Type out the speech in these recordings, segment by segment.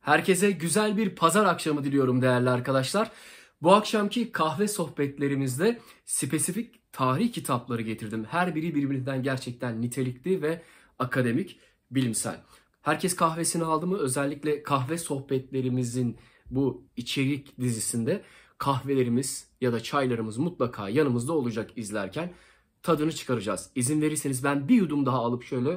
Herkese güzel bir pazar akşamı diliyorum değerli arkadaşlar. Bu akşamki kahve sohbetlerimizde spesifik tarih kitapları getirdim. Her biri birbirinden gerçekten nitelikli ve akademik, bilimsel. Herkes kahvesini aldı mı? Özellikle kahve sohbetlerimizin bu içerik dizisinde kahvelerimiz ya da çaylarımız mutlaka yanımızda olacak izlerken tadını çıkaracağız. İzin verirseniz ben bir yudum daha alıp şöyle...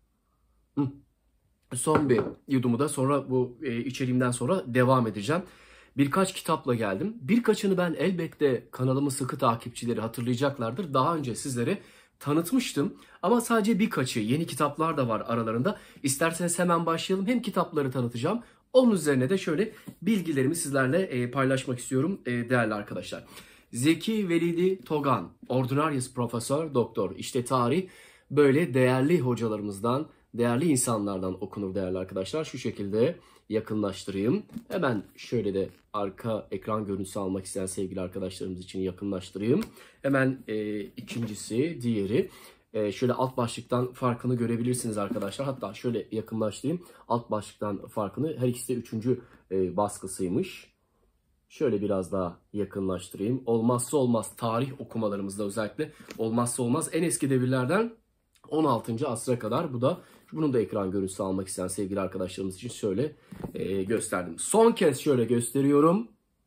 Son bir yudumu da sonra bu içeriğimden sonra devam edeceğim. Birkaç kitapla geldim. Birkaçını ben elbette kanalımın sıkı takipçileri hatırlayacaklardır. Daha önce sizlere tanıtmıştım. Ama sadece birkaçı, yeni kitaplar da var aralarında. İsterseniz hemen başlayalım. Hem kitapları tanıtacağım. Onun üzerine de şöyle bilgilerimi sizlerle paylaşmak istiyorum değerli arkadaşlar. Zeki Velidi Togan, Ordinarius Profesör Doktor. İşte tarih böyle değerli hocalarımızdan, değerli insanlardan okunur değerli arkadaşlar. Şu şekilde yakınlaştırayım. Hemen şöyle de arka ekran görüntüsü almak isteyen sevgili arkadaşlarımız için yakınlaştırayım. Hemen ikincisi, diğeri. Şöyle alt başlıktan farkını görebilirsiniz arkadaşlar. Hatta şöyle yakınlaştırayım. Alt başlıktan farkını. Her ikisi de 3. baskısıymış. Şöyle biraz daha yakınlaştırayım. Olmazsa olmaz tarih okumalarımızda özellikle olmazsa olmaz en eski devirlerden 16. asra kadar. Bunun da ekran görüntüsü almak isteyen sevgili arkadaşlarımız için şöyle gösterdim. Son kez şöyle gösteriyorum.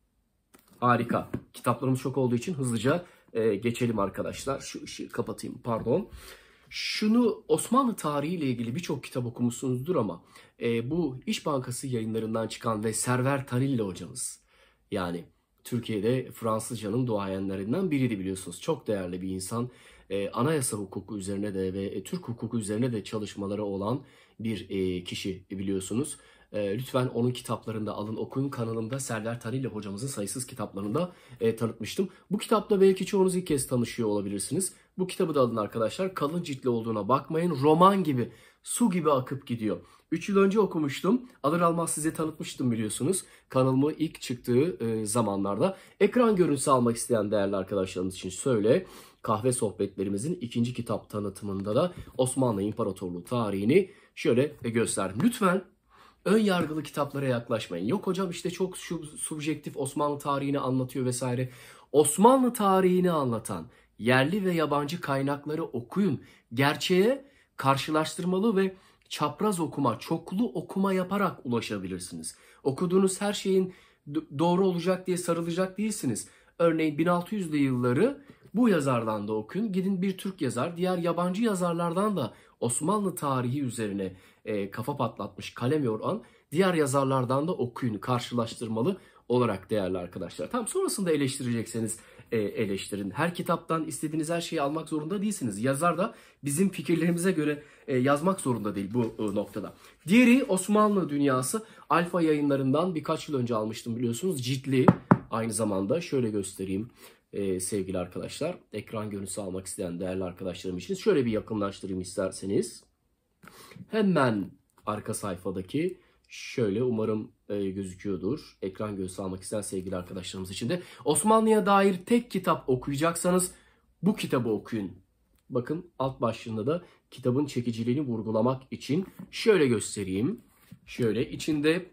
Harika. Kitaplarımız çok olduğu için hızlıca geçelim arkadaşlar. Şu ışığı kapatayım, pardon. Şunu, Osmanlı tarihiyle ilgili birçok kitap okumuşsunuzdur ama bu İş Bankası yayınlarından çıkan ve Server Tanilli hocamız, yani Türkiye'de Fransızcanın duayenlerinden biriydi biliyorsunuz. Çok değerli bir insan. Anayasa hukuku üzerine de ve Türk hukuku üzerine de çalışmaları olan bir kişi biliyorsunuz. Lütfen onun kitaplarını da alın, okuyun. Kanalımda Server Tanilli hocamızın sayısız kitaplarını da tanıtmıştım. Bu kitapla belki çoğunuz ilk kez tanışıyor olabilirsiniz. Bu kitabı da alın arkadaşlar. Kalın ciltli olduğuna bakmayın. Roman gibi, su gibi akıp gidiyor. 3 yıl önce okumuştum. Alır almaz size tanıtmıştım biliyorsunuz. Kanalımı ilk çıktığı zamanlarda. Ekran görüntüsü almak isteyen değerli arkadaşlarımız için söyle. Kahve sohbetlerimizin 2. kitap tanıtımında da Osmanlı İmparatorluğu tarihini şöyle gösterdim. Lütfen ön yargılı kitaplara yaklaşmayın. Yok hocam işte çok subjektif Osmanlı tarihini anlatıyor vesaire. Osmanlı tarihini anlatan yerli ve yabancı kaynakları okuyun. Gerçeğe karşılaştırmalı ve çapraz okuma, çoklu okuma yaparak ulaşabilirsiniz. Okuduğunuz her şeyin doğru olacak diye sarılacak değilsiniz. Örneğin 1600'lü yılları bu yazardan da okuyun. Gidin bir Türk yazar, diğer yabancı yazarlardan da Osmanlı tarihi üzerine kafa patlatmış, kalem yoran diğer yazarlardan da okuyun, karşılaştırmalı olarak değerli arkadaşlar. Tam sonrasında eleştirecekseniz eleştirin. Her kitaptan istediğiniz her şeyi almak zorunda değilsiniz. Yazar da bizim fikirlerimize göre yazmak zorunda değil bu noktada. Diğeri Osmanlı Dünyası. Alfa yayınlarından birkaç yıl önce almıştım biliyorsunuz. Ciltli aynı zamanda. Şöyle göstereyim sevgili arkadaşlar. Ekran görüntüsü almak isteyen değerli arkadaşlarım için şöyle bir yakınlaştırayım isterseniz. Hemen arka sayfadaki şöyle, umarım gözüküyordur. Ekran görüntüsü almak isteyen sevgili arkadaşlarımız için de Osmanlı'ya dair tek kitap okuyacaksanız bu kitabı okuyun. Bakın alt başlığında da kitabın çekiciliğini vurgulamak için şöyle göstereyim. Şöyle içinde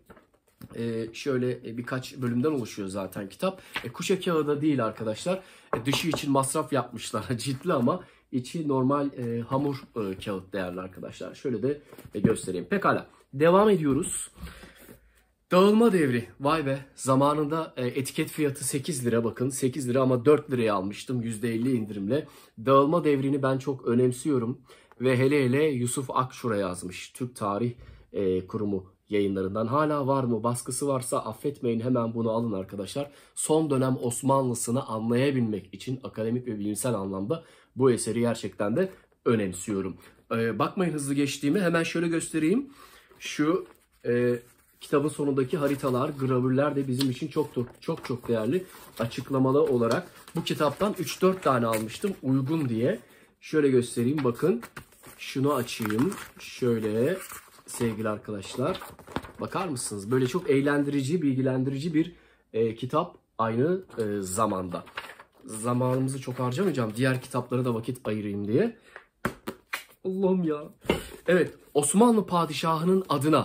şöyle birkaç bölümden oluşuyor zaten kitap. Kuşa kağıda değil arkadaşlar. Dışı için masraf yapmışlar ciltli ama içi normal hamur kağıt değerli arkadaşlar. Şöyle de göstereyim. Pekala. Devam ediyoruz. Dağılma devri. Vay be. Zamanında etiket fiyatı 8 lira, bakın 8 lira ama 4 liraya almıştım %50 indirimle. Dağılma devrini ben çok önemsiyorum. Ve hele Yusuf Akşur'a yazmış. Türk Tarih Kurumu yayınlarından. Hala var mı? Baskısı varsa affetmeyin, hemen bunu alın arkadaşlar. Son dönem Osmanlısını anlayabilmek için akademik ve bilimsel anlamda bu eseri gerçekten de önemsiyorum. Bakmayın hızlı geçtiğimi, hemen şöyle göstereyim. Şu kitabın sonundaki haritalar, gravürler de bizim için çok değerli. Açıklamalı olarak bu kitaptan 3-4 tane almıştım uygun diye. Şöyle göstereyim, bakın. Şunu açayım. Şöyle sevgili arkadaşlar. Bakar mısınız? Böyle çok eğlendirici, bilgilendirici bir kitap aynı zamanda. Zamanımızı çok harcamayacağım. Diğer kitaplara da vakit ayırayım diye. Allah'ım ya. Evet, Osmanlı padişahının adına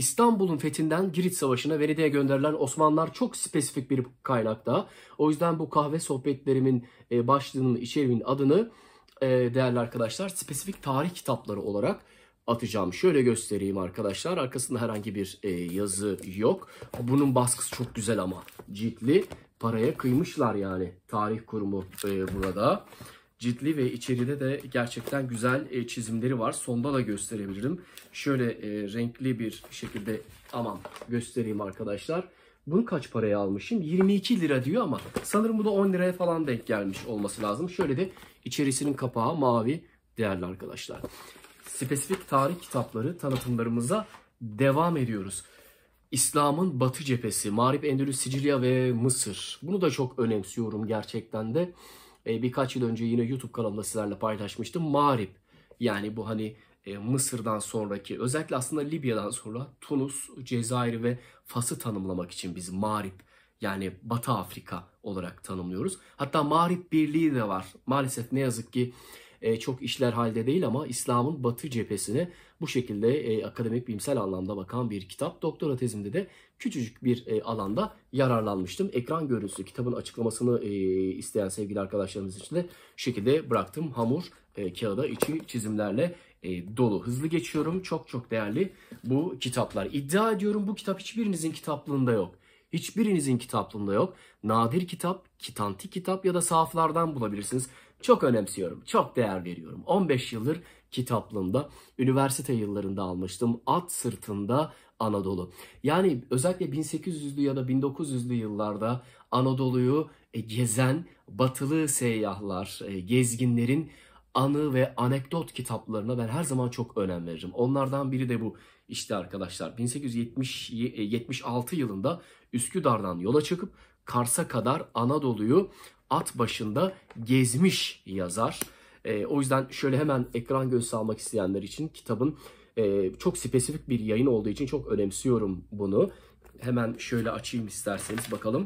İstanbul'un fethinden Girit Savaşı'na Venedik'e gönderilen Osmanlılar çok spesifik bir kaynakta. O yüzden bu kahve sohbetlerimin başlığının, içeriğinin adını değerli arkadaşlar spesifik tarih kitapları olarak atacağım. Şöyle göstereyim arkadaşlar. Arkasında herhangi bir yazı yok. Bunun baskısı çok güzel ama ciltli. Paraya kıymışlar yani. Tarih kurumu burada. Ciltli ve içeride de gerçekten güzel çizimleri var. Sonda da gösterebilirim. Şöyle renkli bir şekilde göstereyim arkadaşlar. Bunu kaç paraya almışım? 22 lira diyor ama sanırım bu da 10 liraya falan denk gelmiş olması lazım. Şöyle de içerisinin kapağı mavi değerli arkadaşlar. Spesifik tarih kitapları tanıtımlarımıza devam ediyoruz. İslam'ın Batı cephesi, Mağrip, Endülüs, Sicilya ve Mısır. Bunu da çok önemsiyorum gerçekten de. Birkaç yıl önce yine YouTube kanalımda sizlerle paylaşmıştım. Mağrip, yani bu hani Mısır'dan sonraki, özellikle aslında Libya'dan sonra Tunus, Cezayir ve Fas'ı tanımlamak için biz Mağrip, yani Batı Afrika olarak tanımlıyoruz. Hatta Mağrip Birliği de var. Maalesef ne yazık ki çok işler halde değil ama İslam'ın Batı cephesine bu şekilde akademik bilimsel anlamda bakan bir kitap. Doktora tezimde de küçücük bir alanda yararlanmıştım. Ekran görüntüsü kitabın açıklamasını isteyen sevgili arkadaşlarımız için de şu şekilde bıraktım. Hamur kağıda içi çizimlerle dolu. Hızlı geçiyorum. Çok çok değerli bu kitaplar. İddia ediyorum bu kitap hiçbirinizin kitaplığında yok. Hiçbirinizin kitaplığında yok. Nadir kitap, kitanti kitap ya da sahaflardan bulabilirsiniz. Çok önemsiyorum, çok değer veriyorum. 15 yıldır kitaplığımda, üniversite yıllarında almıştım. At Sırtında Anadolu. Yani özellikle 1800'lü ya da 1900'lü yıllarda Anadolu'yu gezen batılı seyyahlar, gezginlerin anı ve anekdot kitaplarına ben her zaman çok önem veririm. Onlardan biri de bu işte arkadaşlar. 1876 yılında Üsküdar'dan yola çıkıp Kars'a kadar Anadolu'yu at başında gezmiş yazar. O yüzden şöyle hemen ekran gösterisi almak isteyenler için kitabın çok spesifik bir yayın olduğu için çok önemsiyorum bunu. Hemen şöyle açayım isterseniz bakalım.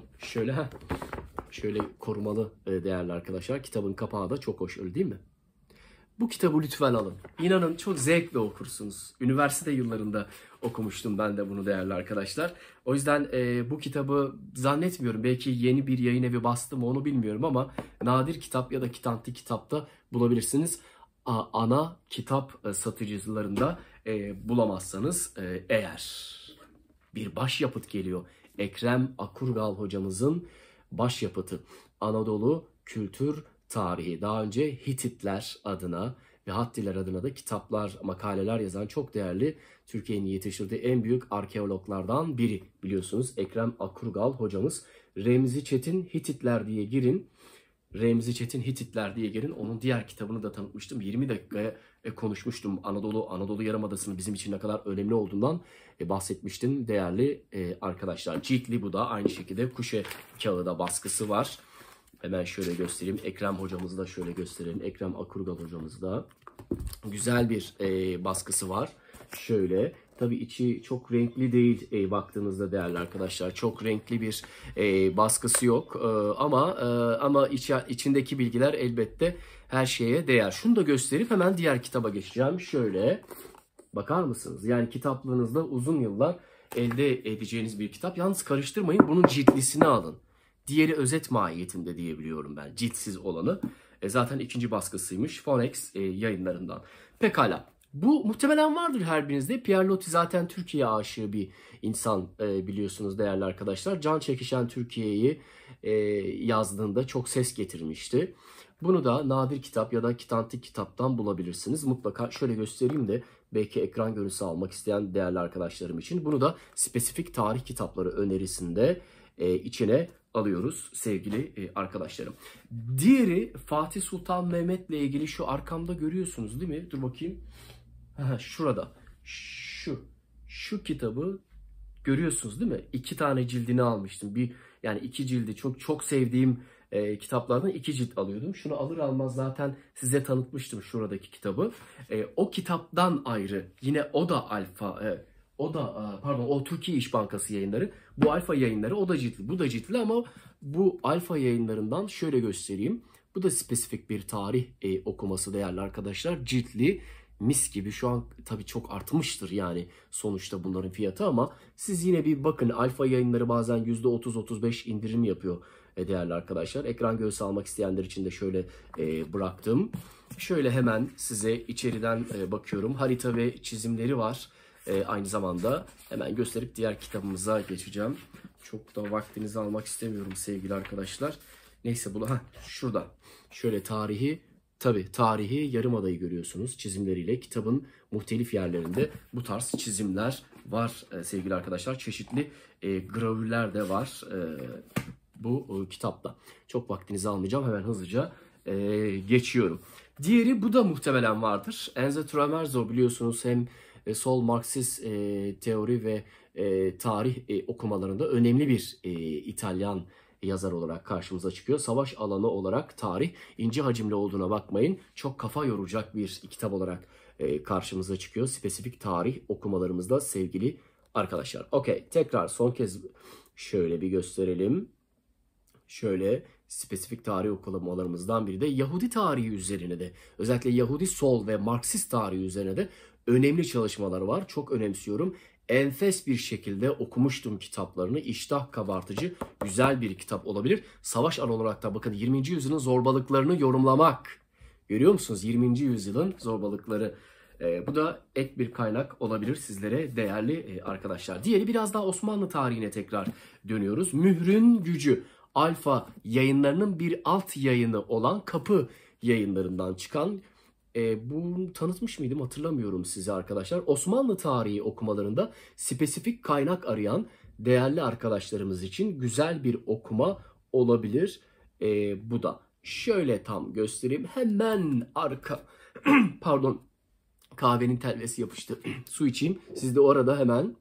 Şöyle korumalı değerli arkadaşlar. Kitabın kapağı da çok hoş, öyle değil mi? Bu kitabı lütfen alın. İnanın çok zevkle okursunuz. Üniversite yıllarında okumuştum ben de bunu değerli arkadaşlar. O yüzden bu kitabı zannetmiyorum. Belki yeni bir yayın evi bastı mı onu bilmiyorum ama nadir kitap ya da kitanti kitapta bulabilirsiniz. Ana kitap satıcılarında bulamazsanız eğer. Bir başyapıt geliyor. Ekrem Akurgal hocamızın başyapıtı. Anadolu Kültür Tarihi. Daha önce Hititler adına ve Hattiler adına da kitaplar, makaleler yazan çok değerli, Türkiye'nin yetiştirdiği en büyük arkeologlardan biri biliyorsunuz Ekrem Akurgal hocamız. Remzi Çetin Hititler diye girin. Remzi Çetin Hititler diye girin. Onun diğer kitabını da tanıtmıştım. 20 dakikaya konuşmuştum. Anadolu Yarımadası'nın bizim için ne kadar önemli olduğundan bahsetmiştim değerli arkadaşlar. Ciltli bu da aynı şekilde kuşe kağıda baskısı var. Hemen şöyle göstereyim. Ekrem hocamızı da şöyle gösterelim. Ekrem Akurgal hocamız da güzel bir baskısı var. Şöyle. Tabii içi çok renkli değil baktığınızda değerli arkadaşlar. Çok renkli bir baskısı yok. Ama içindeki bilgiler elbette her şeye değer. Şunu da gösterip hemen diğer kitaba geçeceğim. Şöyle. Bakar mısınız? Yani kitaplığınızda uzun yıllar elde edeceğiniz bir kitap. Yalnız karıştırmayın. Bunun ciltlisini alın. Diğeri özet mahiyetinde diyebiliyorum ben. Ciltsiz olanı. Zaten ikinci baskısıymış. Phonex yayınlarından. Pekala. Bu muhtemelen vardır her birinizde. Pierre Loti zaten Türkiye aşığı bir insan biliyorsunuz değerli arkadaşlar. Can Çekişen Türkiye'yi yazdığında çok ses getirmişti. Bunu da nadir kitap ya da kitantik kitaptan bulabilirsiniz. Mutlaka şöyle göstereyim de belki ekran görüntüsü almak isteyen değerli arkadaşlarım için. Bunu da spesifik tarih kitapları önerisinde içine alıyoruz sevgili arkadaşlarım. Diğeri Fatih Sultan Mehmet'le ilgili şu arkamda görüyorsunuz değil mi? Dur bakayım. Şurada. Şu kitabı görüyorsunuz değil mi? 2 tane cildini almıştım. Yani 2 cildi çok sevdiğim kitaplardan 2 cilt alıyordum. Şunu alır almaz zaten size tanıtmıştım şuradaki kitabı. O kitaptan ayrı. Yine o da Alfa. O Türkiye İş Bankası yayınları. Bu Alfa yayınları, o da ciltli. Bu da ciltli ama bu Alfa yayınlarından şöyle göstereyim. Bu da spesifik bir tarih okuması değerli arkadaşlar. Ciltli. mis gibi. Şu an tabii çok artmıştır yani sonuçta bunların fiyatı, ama siz yine bir bakın. Alfa Yayınları bazen %30-35 indirim yapıyor değerli arkadaşlar. Ekran görüntüsü almak isteyenler için de şöyle bıraktım. Şöyle hemen size içeriden bakıyorum. Harita ve çizimleri var. Aynı zamanda hemen gösterip diğer kitabımıza geçeceğim. Çok da vaktinizi almak istemiyorum sevgili arkadaşlar. Neyse bunu şurada. Şöyle tarihi Yarımada'yı görüyorsunuz çizimleriyle. Kitabın muhtelif yerlerinde bu tarz çizimler var sevgili arkadaşlar. Çeşitli gravürler de var bu kitapta. Çok vaktinizi almayacağım. Hemen hızlıca geçiyorum. Diğeri bu da muhtemelen vardır. Enzo Traverso biliyorsunuz hem sol Marksist teori ve tarih okumalarında önemli bir İtalyan yazar olarak karşımıza çıkıyor. Savaş alanı olarak tarih ince hacimli olduğuna bakmayın. Çok kafa yoracak bir kitap olarak karşımıza çıkıyor. Spesifik tarih okumalarımızda sevgili arkadaşlar. Okey, tekrar son kez şöyle bir gösterelim. Şöyle spesifik tarih okumalarımızdan biri de Yahudi tarihi üzerine de, özellikle Yahudi sol ve Marksist tarihi üzerine de önemli çalışmalar var. Çok önemsiyorum. Enfes bir şekilde okumuştum kitaplarını. İştah kabartıcı güzel bir kitap olabilir. Savaş alanı olarak da bakın 20. yüzyılın zorbalıklarını yorumlamak. Görüyor musunuz? 20. yüzyılın zorbalıkları. Bu da ek bir kaynak olabilir sizlere değerli arkadaşlar. Diğeri biraz daha Osmanlı tarihine tekrar dönüyoruz. Mührün Gücü. Alfa Yayınlarının bir alt yayını olan Kapı Yayınlarından çıkan, bunu tanıtmış mıydım hatırlamıyorum size arkadaşlar. Osmanlı tarihi okumalarında spesifik kaynak arayan değerli arkadaşlarımız için güzel bir okuma olabilir bu da. Şöyle tam göstereyim. Hemen pardon, kahvenin telvesi yapıştı. Su içeyim. Siz de o arada hemen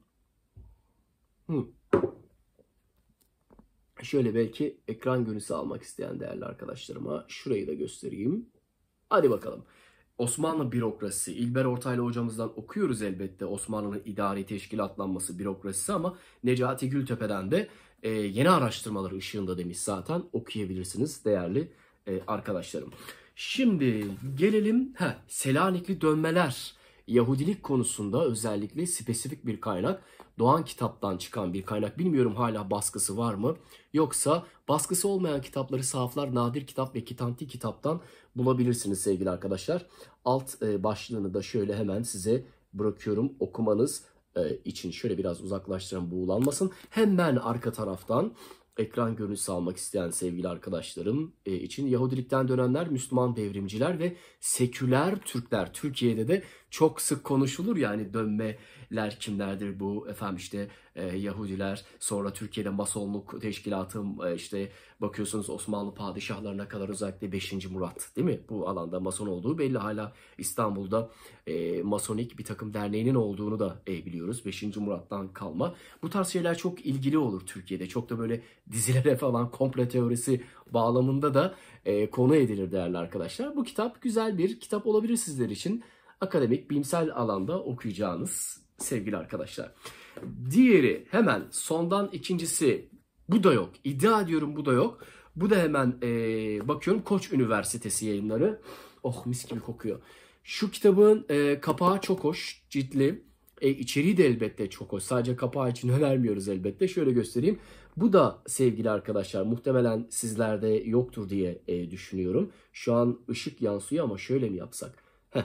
şöyle belki ekran görüntüsü almak isteyen değerli arkadaşlarıma şurayı da göstereyim. Hadi bakalım. Osmanlı bürokrasisi. İlber Ortaylı hocamızdan okuyoruz elbette Osmanlı'nın idari teşkilatlanması bürokrasisi, ama Necati Gültepe'den de yeni araştırmaları ışığında demiş zaten, okuyabilirsiniz değerli arkadaşlarım. Şimdi gelelim Selanikli dönmeler. Yahudilik konusunda özellikle spesifik bir kaynak. Doğan Kitap'tan çıkan bir kaynak. Bilmiyorum hala baskısı var mı? Yoksa baskısı olmayan kitapları Sahaflar, Nadir Kitap ve Kitanti Kitap'tan bulabilirsiniz sevgili arkadaşlar. Alt başlığını da şöyle hemen size bırakıyorum okumanız için. Şöyle biraz uzaklaştırın, buğulanmasın. Hemen arka taraftan ekran görüntüsü almak isteyen sevgili arkadaşlarım için Yahudilikten dönenler, Müslüman devrimciler ve seküler Türkler. Türkiye'de de çok sık konuşulur yani, dönmeler kimlerdir bu efendim, işte Yahudiler, sonra Türkiye'de Masonluk teşkilatı, işte bakıyorsunuz Osmanlı padişahlarına kadar, özellikle 5. Murat değil mi? Bu alanda Mason olduğu belli, hala İstanbul'da Masonik bir takım derneğinin olduğunu da biliyoruz. 5. Murat'tan kalma. Bu tarz şeyler çok ilgili olur Türkiye'de. Çok da böyle dizilere falan komplo teorisi bağlamında da konu edilir değerli arkadaşlar. Bu kitap güzel bir kitap olabilir sizler için. Akademik, bilimsel alanda okuyacağınız sevgili arkadaşlar. Diğeri hemen sondan ikincisi, bu da yok. İddia ediyorum bu da yok. Bu da hemen bakıyorum Koç Üniversitesi Yayınları. Oh, mis gibi kokuyor. Şu kitabın kapağı çok hoş, ciltli. İçeriği de elbette çok hoş. Sadece kapağı için önermiyoruz elbette. Şöyle göstereyim. Bu da sevgili arkadaşlar muhtemelen sizlerde yoktur diye düşünüyorum. Şu an ışık yansıyor ama şöyle mi yapsak?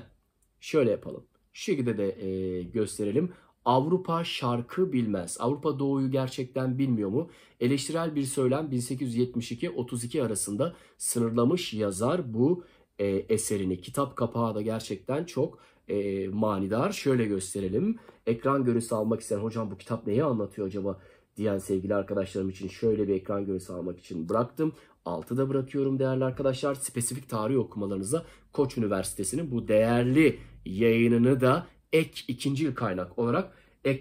Şöyle yapalım. Şu şekilde de gösterelim. Avrupa şarkı bilmez. Avrupa doğuyu gerçekten bilmiyor mu? Eleştirel bir söylem 1872-32 arasında sınırlamış yazar bu eserini. Kitap kapağı da gerçekten çok manidar. Şöyle gösterelim. Ekran görüntüsü almak isteyen, hocam bu kitap neyi anlatıyor acaba diyen sevgili arkadaşlarım için şöyle bir ekran görüntüsü almak için bıraktım. Altı da bırakıyorum değerli arkadaşlar. Spesifik tarih okumalarınıza Koç Üniversitesi'nin bu değerli yayınını da ek ikinci yıl kaynak olarak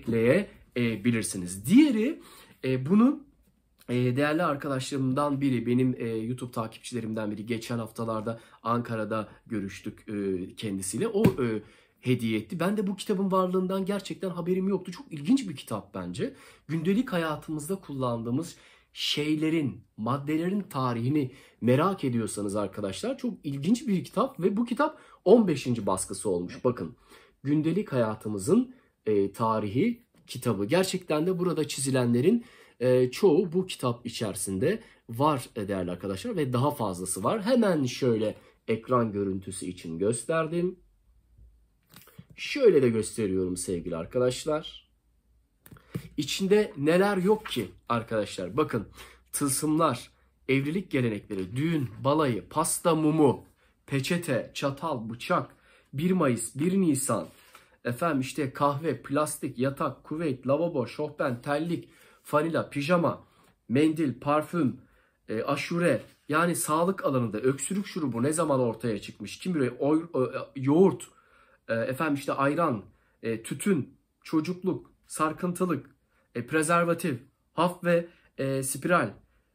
ekleyebilirsiniz. Diğeri bunu değerli arkadaşlarımdan biri, benim YouTube takipçilerimden biri, geçen haftalarda Ankara'da görüştük kendisiyle. O hediye etti. Ben de bu kitabın varlığından gerçekten haberim yoktu. Çok ilginç bir kitap bence. Gündelik hayatımızda kullandığımız şeylerin, maddelerin tarihini merak ediyorsanız arkadaşlar çok ilginç bir kitap ve bu kitap 15. baskısı olmuş. Bakın, gündelik hayatımızın tarihi kitabı. Gerçekten de burada çizilenlerin çoğu bu kitap içerisinde var değerli arkadaşlar ve daha fazlası var. Hemen şöyle ekran görüntüsü için gösterdim. Şöyle de gösteriyorum sevgili arkadaşlar. İçinde neler yok ki arkadaşlar? Bakın, tılsımlar, evlilik gelenekleri, düğün, balayı, pasta mumu, peçete, çatal, bıçak, 1 Mayıs, 1 Nisan, efendim işte kahve, plastik, yatak, kuvvet, lavabo, şofben, terlik, fanila, pijama, mendil, parfüm, aşure, yani sağlık alanında öksürük şurubu ne zaman ortaya çıkmış? Kim bilir, yoğurt, efendim işte ayran, tütün, çocukluk, sarkıntılık, prezervatif, haf ve spiral.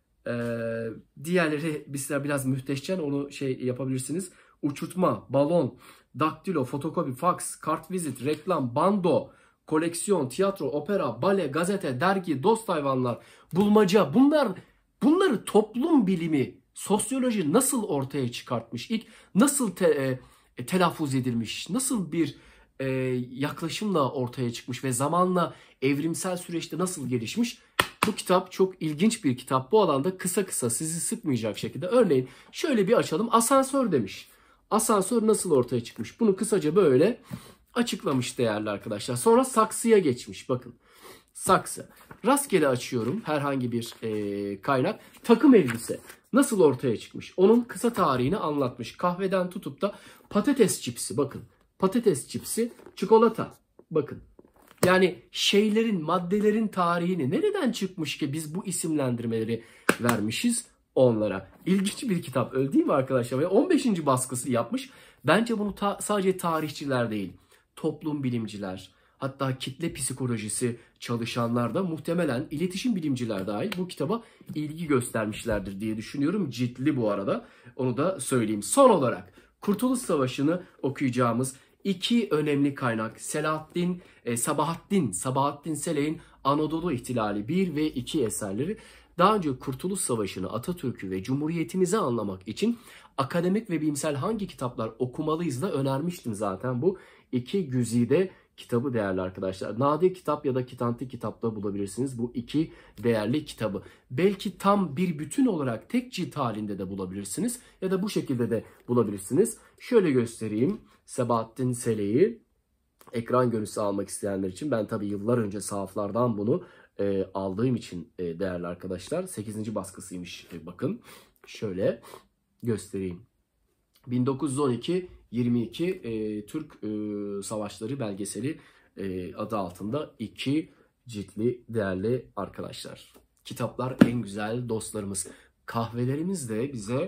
Diğerleri biraz müsteşen, onu şey yapabilirsiniz. Uçurtma, balon, daktilo, fotokopi, faks, kartvizit, reklam, bando, koleksiyon, tiyatro, opera, bale, gazete, dergi, dost hayvanlar, bulmaca. Bunları toplum bilimi, sosyoloji nasıl ortaya çıkartmış? İlk nasıl telaffuz edilmiş? Nasıl bir yaklaşımla ortaya çıkmış ve zamanla evrimsel süreçte nasıl gelişmiş? Bu kitap çok ilginç bir kitap. Bu alanda kısa kısa, sizi sıkmayacak şekilde. Örneğin şöyle bir açalım. Asansör demiş. Asansör nasıl ortaya çıkmış? Bunu kısaca böyle açıklamış değerli arkadaşlar. Sonra saksıya geçmiş. Bakın, saksı. Rastgele açıyorum herhangi bir kaynak. Takım elbise nasıl ortaya çıkmış? Onun kısa tarihini anlatmış. Kahveden tutup da patates cipsi. Bakın, patates cipsi, çikolata. Bakın. Yani şeylerin, maddelerin tarihini nereden çıkmış ki biz bu isimlendirmeleri vermişiz onlara. İlginç bir kitap, öyle değil mi arkadaşlar? Ve 15. baskısı yapmış. Bence bunu sadece tarihçiler değil, toplum bilimciler, hatta kitle psikolojisi çalışanlar da, muhtemelen iletişim bilimciler dahil bu kitaba ilgi göstermişlerdir diye düşünüyorum. Ciltli bu arada, onu da söyleyeyim. Son olarak Kurtuluş Savaşı'nı okuyacağımız İki önemli kaynak: Sabahattin Selek'in Anadolu İhtilali 1 ve 2 eserleri. Daha önce Kurtuluş Savaşı'nı, Atatürk'ü ve Cumhuriyetimizi anlamak için akademik ve bilimsel hangi kitaplar okumalıyız da önermiştim zaten bu iki güzide kitabı değerli arkadaşlar. Nadir Kitap ya da Kitanti Kitap'ta bulabilirsiniz bu iki değerli kitabı. Belki tam bir bütün olarak tek cilt halinde de bulabilirsiniz ya da bu şekilde de bulabilirsiniz. Şöyle göstereyim. Sabahattin Selek'i ekran görüntüsü almak isteyenler için, ben tabii yıllar önce sahaflardan bunu aldığım için değerli arkadaşlar, 8. baskısıymış. Bakın şöyle göstereyim. 1912-22 Türk Savaşları belgeseli adı altında iki ciltli değerli arkadaşlar. Kitaplar en güzel dostlarımız. Kahvelerimiz de bize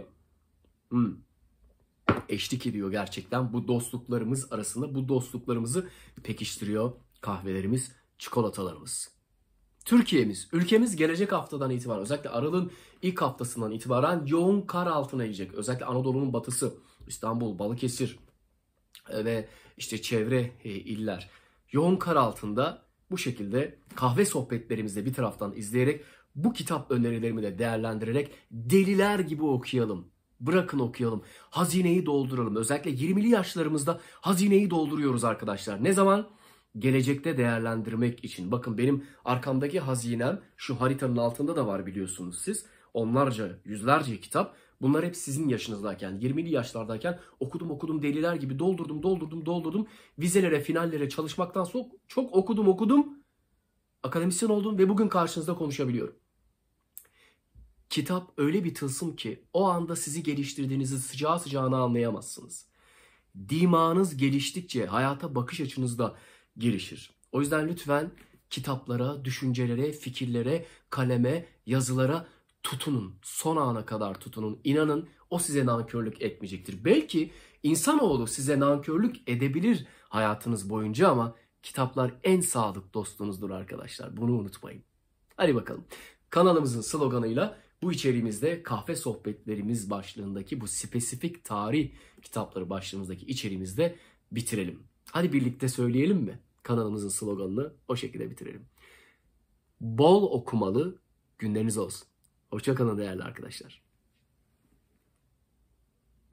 eşlik ediyor gerçekten. Bu dostluklarımız arasında, bu dostluklarımızı pekiştiriyor kahvelerimiz, çikolatalarımız. Türkiye'miz, ülkemiz gelecek haftadan itibaren, özellikle Aralık'ın ilk haftasından itibaren yoğun kar altına inecek. Özellikle Anadolu'nun batısı, İstanbul, Balıkesir ve işte çevre iller yoğun kar altında. Bu şekilde kahve sohbetlerimizde bir taraftan izleyerek, bu kitap önerilerimi de değerlendirerek deliler gibi okuyalım. Bırakın okuyalım. Hazineyi dolduralım. Özellikle 20'li yaşlarımızda hazineyi dolduruyoruz arkadaşlar. Ne zaman? Gelecekte değerlendirmek için. Bakın, benim arkamdaki hazinem şu haritanın altında da var, biliyorsunuz siz. Onlarca, yüzlerce kitap. Bunlar hep sizin yaşınızdayken, 20'li yaşlardayken okudum deliler gibi doldurdum. Vizelere, finallere çalışmaktan çok okudum. Akademisyen oldum ve bugün karşınızda konuşabiliyorum. Kitap öyle bir tılsım ki o anda sizi geliştirdiğinizi sıcağı sıcağına anlayamazsınız. Dimağınız geliştikçe hayata bakış açınız da gelişir. O yüzden lütfen kitaplara, düşüncelere, fikirlere, kaleme, yazılara tutunun. Son ana kadar tutunun. İnanın, o size nankörlük etmeyecektir. Belki insanoğlu size nankörlük edebilir hayatınız boyunca ama kitaplar en sadık dostunuzdur arkadaşlar. Bunu unutmayın. Hadi bakalım. Kanalımızın sloganıyla bu içeriğimizde kahve sohbetlerimiz başlığındaki bu spesifik tarih kitapları başlığımızdaki içeriğimizde bitirelim. Hadi birlikte söyleyelim mi? Kanalımızın sloganını o şekilde bitirelim. Bol okumalı günleriniz olsun. Hoşça kalın değerli arkadaşlar.